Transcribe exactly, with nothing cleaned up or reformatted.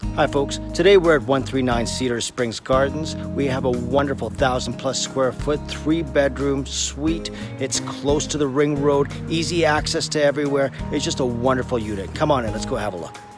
Hi folks, today we're at one three nine Cedar Springs Gardens. We have a wonderful thousand plus square foot, three bedroom suite. It's close to the ring road, easy access to everywhere. It's just a wonderful unit. Come on in, let's go have a look.